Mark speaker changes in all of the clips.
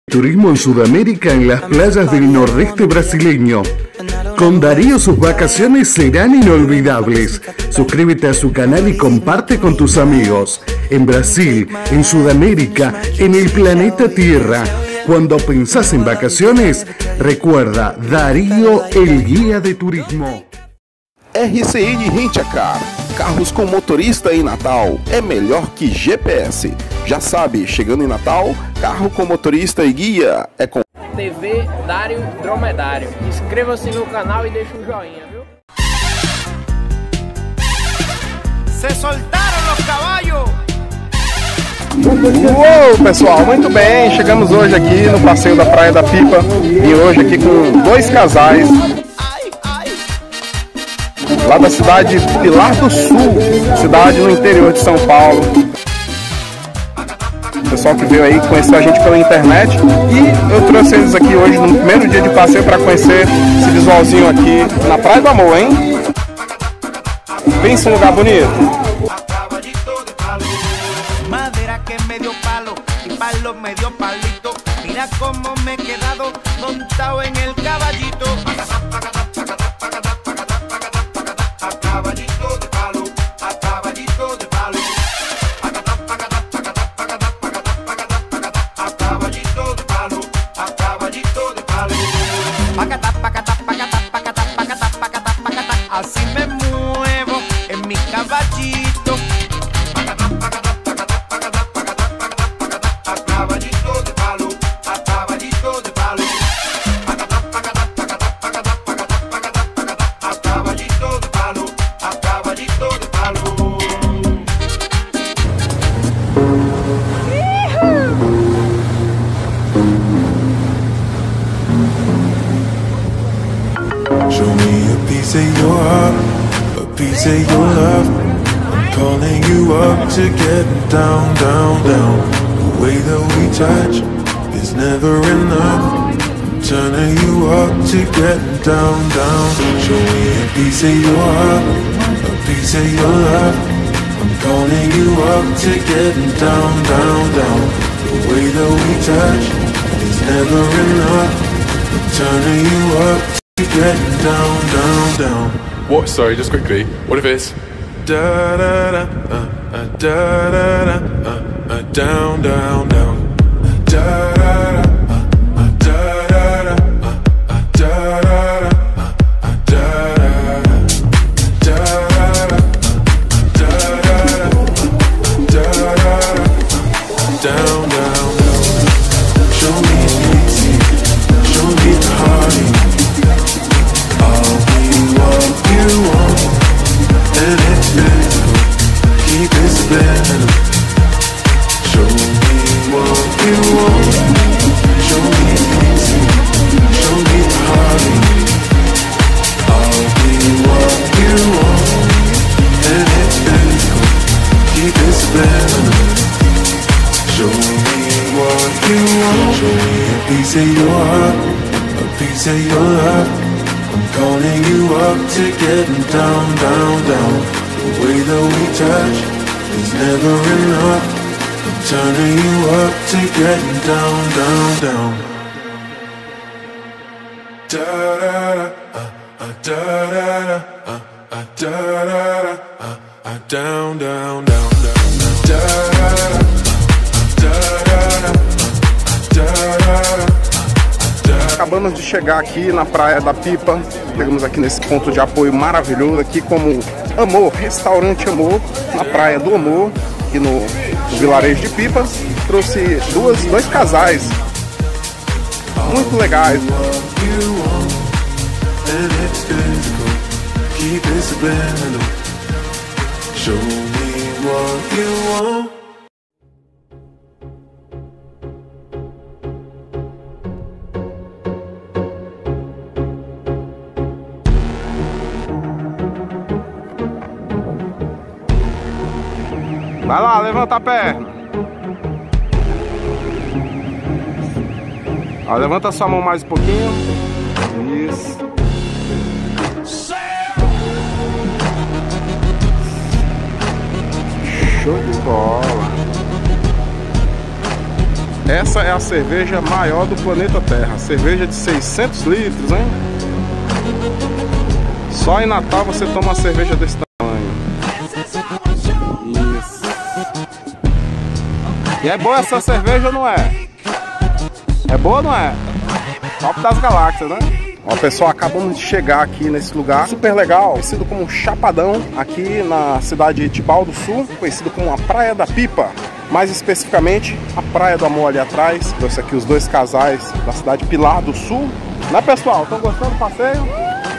Speaker 1: Turismo en Sudamérica en las playas del nordeste brasileño. Con Darío sus vacaciones serán inolvidables. Suscríbete a su canal y comparte con tus amigos. En Brasil, en Sudamérica, en el planeta Tierra. Cuando pensás en vacaciones, recuerda Darío, el guía de turismo.
Speaker 2: RCN Rent-A-Car. Carros com motorista em Natal é melhor que GPS. Já sabe, chegando em Natal, carro com motorista e guia é com
Speaker 3: TV Dário Dromedário. Inscreva-se no canal e deixa um joinha, viu?
Speaker 4: Se soltaram os caballos!
Speaker 2: Uou, pessoal, muito bem. Chegamos hoje aqui no passeio da Praia da Pipa. E hoje aqui com dois casais lá da cidade de Pilar do Sul, cidade no interior de São Paulo. O pessoal que veio aí conhecer a gente pela internet. E eu trouxe eles aqui hoje no primeiro dia de passeio para conhecer esse visualzinho aqui na Praia do Amor, hein? Pensa um lugar bonito.
Speaker 4: Madera que me dio palo y palo me dio palito. Mira cómo me he quedado montado en el caballito. Así me muevo en mi caballito. A caballito de palo, a caballito de palo. A caballito de palo, a caballito de palo.
Speaker 5: Show me a piece of your heart, a piece of your love. I'm calling you up to get down, down, down. The way that we touch is never enough. I'm turning you up to get down, down. Show me a piece of your heart, a piece of your love. I'm calling you up to get down, down, down. The way that we touch is never enough. I'm turning you up to get down, down, down.
Speaker 6: What? Sorry, just quickly. What if it's
Speaker 5: Da da da, da da da, down, down, down. Da da da, da da da, da da da, da da da, down, down, down. Show me easy, show me the hearty. I'll be what you want, and it's physical. Keep it spinning. Show me what you want. Show me easy, show me the hearty. I'll be what you want, and it's physical. Keep it spinning. Show me what you want. Show me a piece of your heart, a piece of your love. I'm calling you up to getting down, down, down. The way that we touch is never enough. I'm turning you up to getting down, down, down. Da da da, da da da, da da da, down, down, down, down, da da da.
Speaker 2: Acabamos de chegar aqui na Praia da Pipa. Chegamos aqui nesse ponto de apoio maravilhoso, aqui como Amor, Restaurante Amor, na Praia do Amor, aqui no vilarejo de Pipa. Trouxe dois casais muito legais. Vai lá, levanta a perna. Ó, levanta sua mão mais um pouquinho. Isso. Show de bola. Essa é a cerveja maior do planeta Terra. Cerveja de 600 litros, hein? Só em Natal você toma uma cerveja desse tamanho. Isso. E é boa essa cerveja ou não é? É boa ou não é? Top das galáxias, né? Ó, pessoal, acabamos de chegar aqui nesse lugar super legal, conhecido como Chapadão, aqui na cidade de Tibau do Sul, conhecido como a Praia da Pipa. Mais especificamente, a Praia do Amor ali atrás. Trouxe aqui os dois casais da cidade de Pilar do Sul. Né, pessoal? Estão gostando do passeio?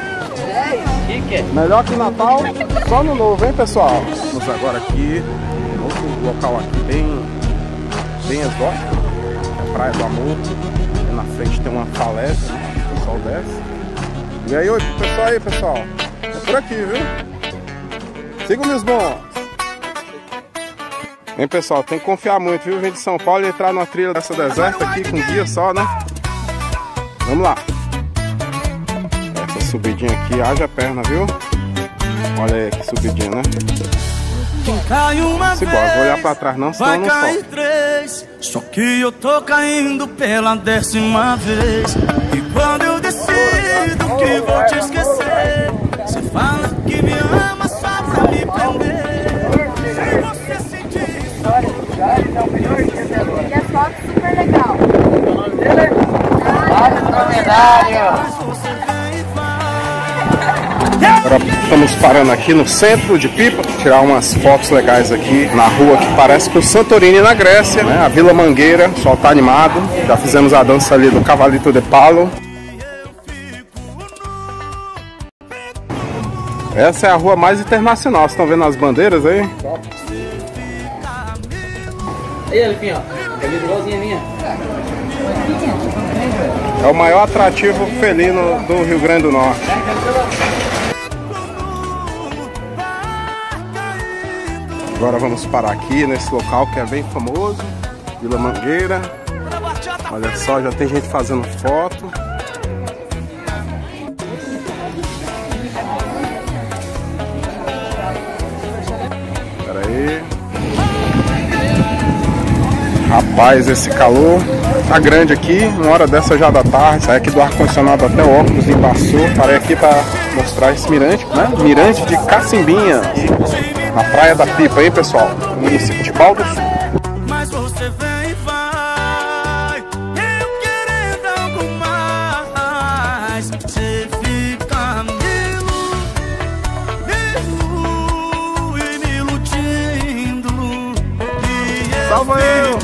Speaker 2: Melhor que Natal, só no novo, hein, pessoal? Vamos agora aqui, outro local aqui bem exótico, é a Praia do Amor. E na frente tem uma falésia, né? O pessoal desce. E aí, oi, pessoal aí, pessoal. É por aqui, viu? Sigam meus bons. Hein, pessoal, tem que confiar muito, viu? Vem de São Paulo e entrar numa trilha dessa deserta aqui com guia só, né? Vamos lá. Essa subidinha aqui, haja perna, viu? Olha aí que subidinha, né? Simbora, vou olhar pra trás não, senão não sobe.
Speaker 7: Só que eu tô caindo pela 10ª vez. E quando eu decido que vou te esquecer, você fala que me ama só pra me prender. Se você sentir história do lugar, é o melhor dia até agora. E a foto super legal. O nome dele é Dromedário.
Speaker 2: Agora estamos parando aqui no centro de Pipa, tirar umas fotos legais aqui na rua que parece que o Santorini na Grécia, né? A Vila Mangueira, o pessoal tá animado. Já fizemos a dança ali do Cavalito de Palo. Essa é a rua mais internacional, vocês estão vendo as bandeiras aí?
Speaker 3: Aí, Alipinho, ó. Camisa igualzinha minha.
Speaker 2: É o maior atrativo felino do Rio Grande do Norte. Agora vamos parar aqui nesse local que é bem famoso, Vila Mangueira. Olha só, já tem gente fazendo foto. Espera aí. Rapaz, esse calor tá grande aqui, uma hora dessa já da tarde. Sai aqui do ar-condicionado até o óculos embaçou. Parei aqui para mostrar esse mirante, né? Mirante de Cacimbinha, na Praia da Pipa, hein, pessoal? No município de Tibau do Sul.
Speaker 7: Mas você vem e vai, eu querendo algo mais. Você fica me iludindo. E
Speaker 2: Salva eu!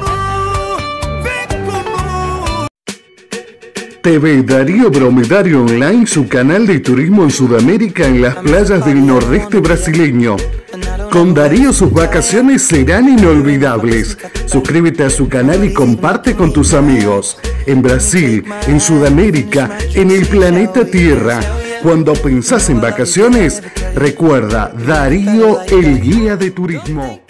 Speaker 1: TV Darío Dromedario Online, su canal de turismo en Sudamérica en las playas del nordeste brasileño. Con Darío sus vacaciones serán inolvidables. Suscríbete a su canal y comparte con tus amigos. En Brasil, en Sudamérica, en el planeta Tierra. Cuando pensás en vacaciones, recuerda Darío, el guía de turismo.